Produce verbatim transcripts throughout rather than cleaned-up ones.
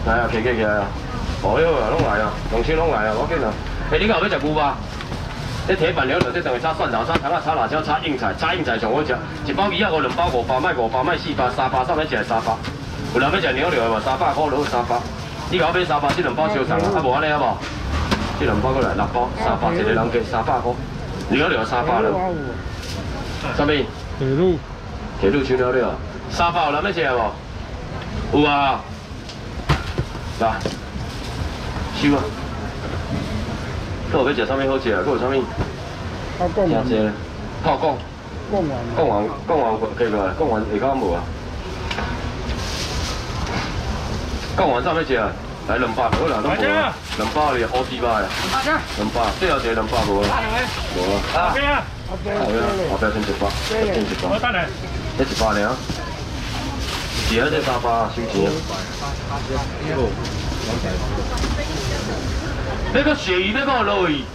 来啊，起起起来啊！哦哟啊，拢来啊，农村拢来啊，我紧啊！哎，你敢有要食牛吧？这铁板牛肉，这等于炒蒜头、炒糖啊、炒辣椒、炒硬菜，炒硬菜上好食。一包二百五，两包五百，卖五百，卖四百，三百，上要食三百。有人要食牛肉的无？三百块就好三百。你甲我买三百，这两包烧送啊，啊无安尼好无？这两包过来，六包三百，一个人计三百块。牛肉三百了。啥物？ 铁路。 铁路青牛肉，三百有人要食无？有啊。来，收啊！佫有要食啥物好食啊？佫有啥物？ 他讲完。 真济，好讲。 讲完。 讲完，讲完过过来，讲完下骹无啊？讲完啥物食啊？来两百好啦，拢无啊。两百哩，乌鸡巴呀。两百，最后一个两百无啊？无啊。 啊。边啊？ 后边后边剩一百，剩一百。 我等下。 这一百尔。是啊，这三百收钱啊。那个鳕鱼，那个鲈鱼。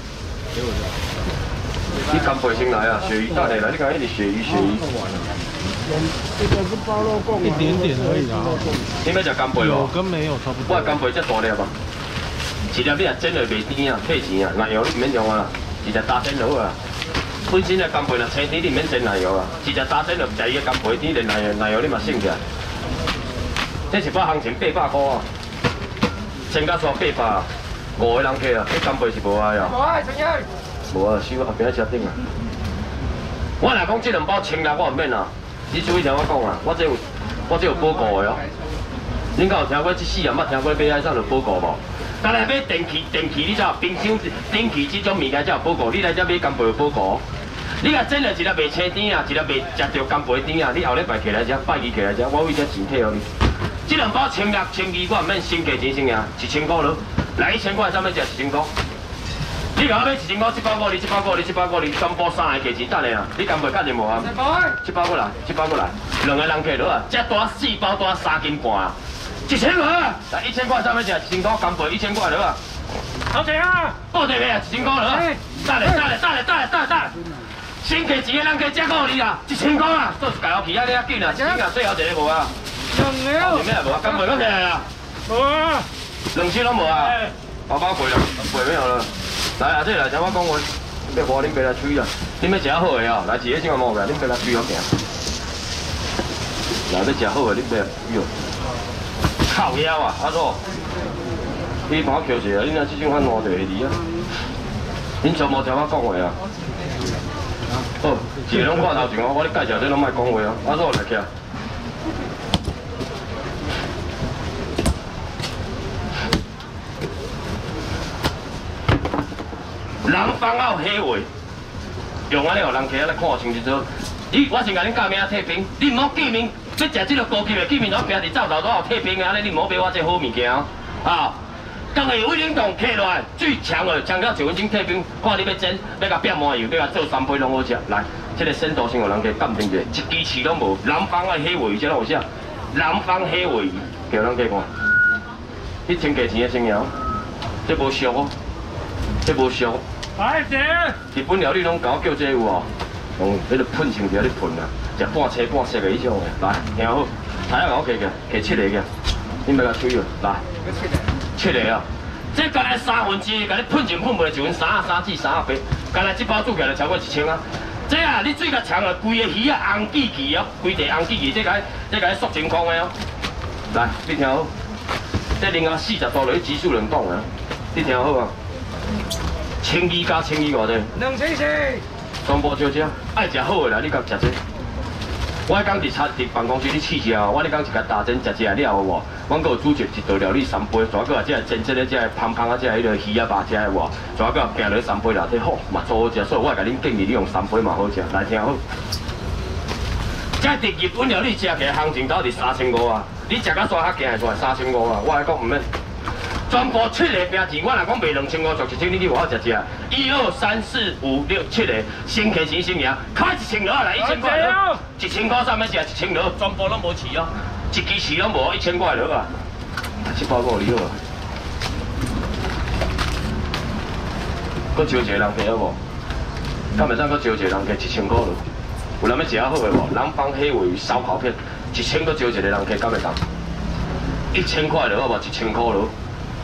你干贝先来啊，鳕鱼等下来，你讲一直鳕鱼鳕鱼。 这个是包肉贡，一点点而已啊。 你要食干贝无？ 有跟没有差不多。 我干贝这大粒啊，一粒你若煎落袂甜啊，退钱啊，奶油你唔免用啊，直接打煎就好啊。本身的干贝若青甜，你唔免煎奶油啊，直接打煎就食伊个干贝甜，连奶油奶油你嘛省起来。这一包行情八百块啊，千甲刷八百，五个人客啊，这干贝是无爱啊。无爱，陈爷。无啊，收后边车顶啊。我若讲这两包千六，我唔免啊。你注意听我讲啊，我这有我这有保固的哦。恁敢有听过这四样？捌听过买海产有保固无？但来买电器，电器你才有冰箱、电器这种物件才有保固。你来这买干贝有保固。你若真了一粒袂青甜啊，一粒袂食着干贝甜啊，你后礼拜起来只，拜二起来只，我为这钱退互你。这两包千六、千二，我唔免先价钱先赢，一千块咯。来一千块，怎么食一千块？你甲我买一千块，七百块你，七百块你，七百块你，全部三个价钱等下啊！你干贝干就无啊？七百过来，七百过来，两个人客落啊！这大四包大三斤半啊！一千块啊！来一千块，怎么食一千块？干贝一千块落啊！好钱啊！报地未啊？一千块落啊！等下，等下，等下，等下，等下，等下！先价钱的人客才够你啦，一千块啊！做一家伙去啊！你啊紧啊！一个最后一个无啊！两个哦！咩无啊？干贝拢起来啦！无啊！两千拢无啊？包包贵啦，贵没有了。来啊，这来听我讲话，你别话恁别来吹啦，恁要食好的哦，来一个先我摸个，恁别来吹好行。来要食好的，恁别来吹哦。靠腰啊，阿叔，你帮我扣一下，恁若这种款换就会离啊。恁全部听我讲话啊。好，一个拢看头前我，我咧介绍这拢莫讲话啊。阿叔来徛。人放out火话，用安尼互人客来看清楚。你我先甲恁教名退兵，你唔好记名，要食这个高级的记名，然后平伫灶头都有退兵的安尼，你唔好买我这好物件哦。啊，当个威灵洞客落来最强的，强到一分钟退兵，看你要煎，要甲变麻油，要甲做三杯拢好食。来，这个鲜度先互人客鉴定者，一支刺拢无。南方的火话这拢有写，南方火话，叫人客看。你千价钱的生肴，这无俗哦，这无俗。来者，日本料理拢甲我叫这有哦，用迄个喷枪条咧喷啊，食半青半色的迄种的。来，听好，睇下我客个，客七个个，你别甲吹哦，来，七个啊，这刚才三分之一，甲你喷枪喷袂一分三啊三至三啊八，刚才这包煮起来超过一千啊。这啊，你水甲长啊，规个鱼啊红记记哦，规地红记记，这个这个缩真空的哦。来，你听好，这零下四十度落去急速冷冻啊，你听好啊。千二加千二偌济？两千四。全部少少，爱食好的啦，你敢食这？我迄天伫餐伫办公室咧试食哦，我迄天一甲大煎食食了有无？阮阁有煮一一道料理三杯，全个啊，这煎这个这芳芳啊，这迄个鱼啊肉食的无？全个行落去三杯啦，这好嘛做好食，所以我会甲恁建议你用三杯嘛好食。来听好，这伫日本料理食起来行情到伫三千五啊，你食甲刷较行会出来三千五啊，我来讲毋免。全部七个标志，我若讲卖两千五，做一千，你你有好食食。一二三四五六七个，先客钱先赢，开一千落来，一千块落，一千块上面食一千落，全部拢无饲哦，一支饲拢无，一千块落啊，七包五厘好啊。搁招一个人客好无？敢袂使搁招一个人客一千块落？有人要食好个无？南方黑尾鱼烧烤片，一千搁招一个人客，敢袂当？ 一千块了，好无？一千块了。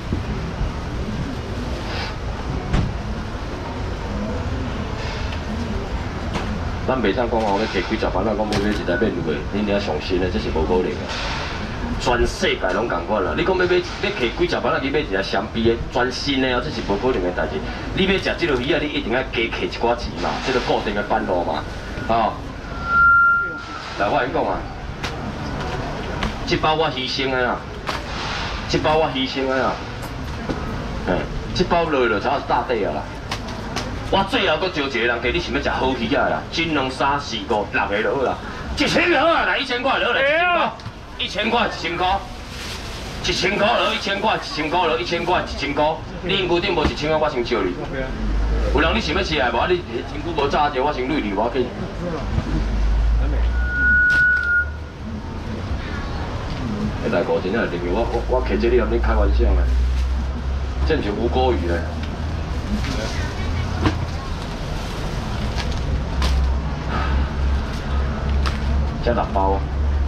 咱袂当讲哦，咧摕几十万，咱讲要买一台免费，恁遐上新的，这是无可能的。全世界拢共款啦！你讲要买，要摕几十万啊？你买一台双臂的全新的哦，这是无可能的代志。你要食这落鱼啊，你一定要加摕一寡钱嘛，这个固定的班路嘛，哦。来，我甲你讲啊，这包我牺牲的啊，这包我牺牲的啊，嘿，这包落就差是大底啊啦。 我最后搁招一个人，给你想要食好鱼仔啦，一两三四五六个就好啦，一千就好啊，来一千块就好啦，一千块，一千块，一千块，一千块了，一千块，一千块了，一千块，一千块，你银顶无一千块，我先招你。有人你想要吃来无？你身躯无炸者，我先累你，我紧。迄大哥真正认为我我我摕这你，你开玩笑呢？这毋是无锅鱼咧。 才六包，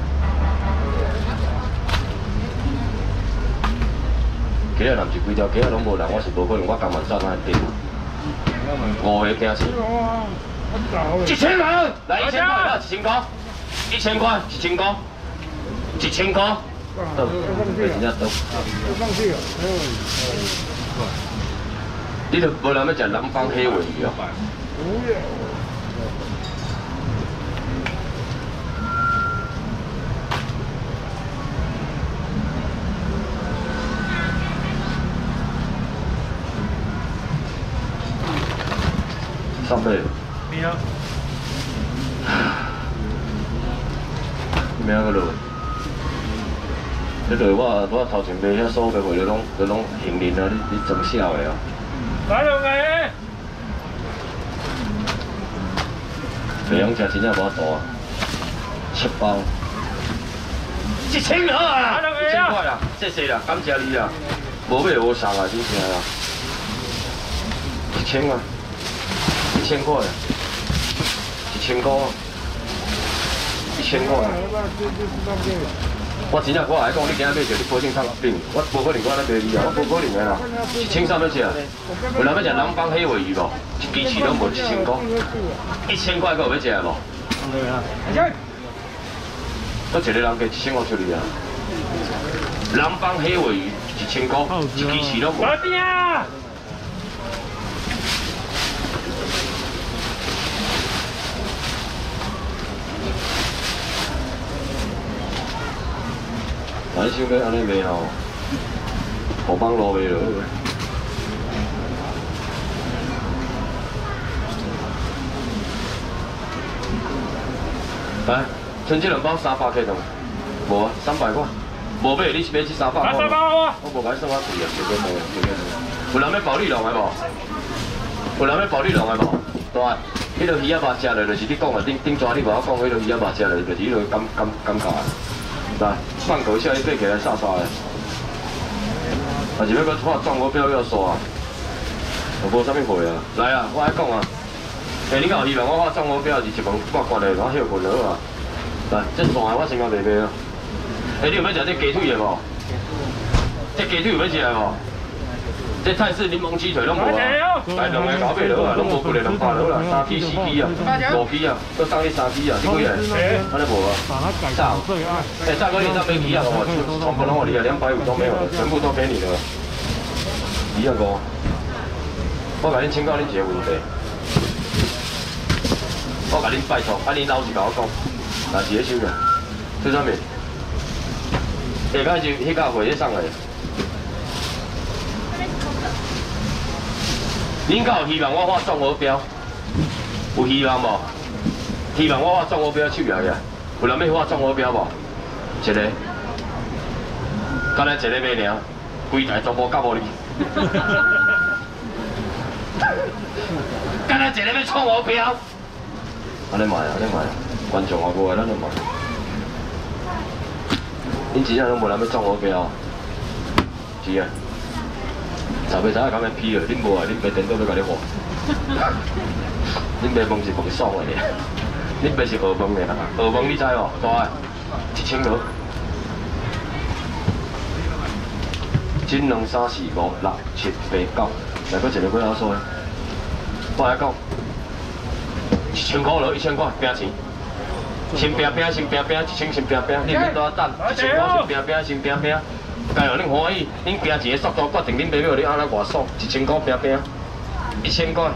今日若毋是几条，今日拢无人，我是无可能，我甘愿杀那点。五个惊死。一千块，来一千块，来一千块，一千块，一千块，一千块。倒，真正倒。你都无人要食南方黑尾鱼啊？ 上辈，没有，没有个落。迄落我我头前卖遐所有货，就拢就拢行人啊，你你装笑的啊。来两个。袂用食真正无大啊，七包。一千好啊，一千块啦，谢谢啦，感谢你啦，无买无送啊，真正啦，一千啊。 一千块，一千块，一千块。我真正我来讲，你今仔买着你保证烫饼，我无可能我来卖你啊，我无可能的啦。一千三要吃，有人要食南方黑尾鱼无？一支翅拢无一千块，一千块个有要食无？我一个人加一千块出去啊。南方黑尾鱼一千块，一支翅拢无。咱想要安尼卖吼，河浜路卖落。来，剩这两包三百块同，无啊，三百块，无买你是买这三百块。三百块。我无甲你算我贵啊，随便买，随便买。有人要保利龙的无？有人要保利龙的无？对，迄落鱼仔肉食落，就是你讲的顶顶抓你无我讲，迄落鱼仔肉食落，就是迄落感感感觉啊。 来，放狗笑一背起来杀杀的，还是要搁画壮我表要刷，我无啥物货啊。来啊，我爱讲啊，诶，你敢有希望我画壮我表是一问挂挂的，我休困好啊。来，这线我先甲卖卖啊。诶，你有要食这鸡腿的无？这鸡腿有要食的无？这泰式柠檬鸡腿拢无啊，来两个搞买落啊，拢无几个两百落啦，三批四批啊，五批啊，搁送你三批啊，你几个？安尼无啊？炸，哎，炸哥你炸飞皮啊，我全部拢我你啊，两百五都没有了，全部都给你了。一样高，我甲恁请教恁一个问题，我甲恁拜托，啊恁老实甲我讲，若是咧收个，做啥物？下摆就迄架货咧送来。 恁敢有希望我画综合标？有希望无？希望我画综合标手摇呀？有人要画综合标无？一个，干咱一个买尔，规台全部夹无你。干咱一个要综合标？安尼卖啊，安尼卖啊，观众也无个咱就卖。恁真正拢无人要综合标？是啊。 十岁仔咁样批了，恁无啊？恁卖电脑要甲你画，恁卖饭是饭爽的尔，恁卖是学饭的啦，学饭你知无？大个一千多， 斤两三四五六七八九，来搁一个几啊数？我来讲，一千块咯，一千块拼钱。先拼拼，先拼拼，一千先拼拼，你免多等，一千块先拼拼，先拼拼。假如恁欢喜，恁拼钱的速度决定恁买票你安怎外爽，一千块拼拼，一千块。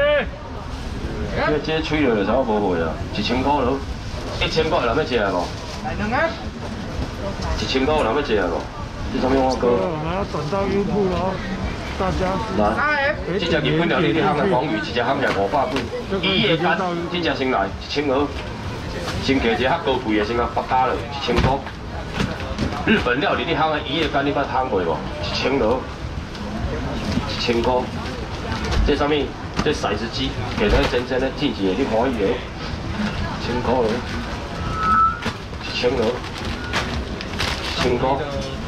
这这吹落就知我无卖啊，一千块咯，一千块有人要食啊无？ 来两个。 一千块有人要食啊无？这上面我哥。 我们要转到优酷了，大家来，这只日本料理你烘的黄鱼，一只烘起来五百几，一夜干，这只先来一千二，先加一个较高贵的先啊，八加了一千块。日本料理你烘的一夜干，你捌烘过无？一千二，一千块。这上面这骰子机，给它真正的进去，你欢喜了，一千块了，一千二，一千块。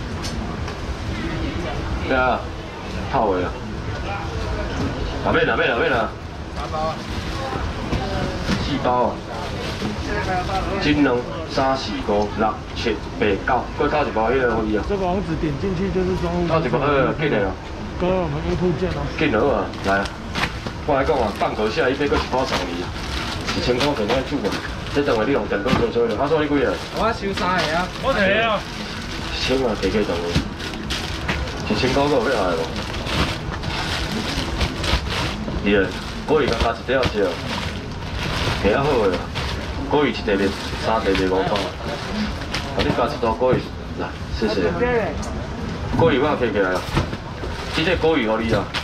对啊，套位啊。哪边哪边哪边啊？三包。四包啊。斤两三四五六七八九，再搞一包迄个可以啊。 这个网址点进去就是中午。 搞一包呃，紧的啊。 哥，我们优酷见哦。 紧了啊，来，我来讲啊，放口下一杯，搁一包送你，一千块就爱煮啊。这等下你用电工做做了，他说你几啊？ 我收三个啊。我一个啊。 一千啊，加加等下。一千块够要来无？是啊，果鱼甲加一底好食，价较好个啦。果鱼一袋卖三袋卖五百，啊你加一大果鱼，来谢谢。果鱼我摕起来啊，这个果鱼互你啊。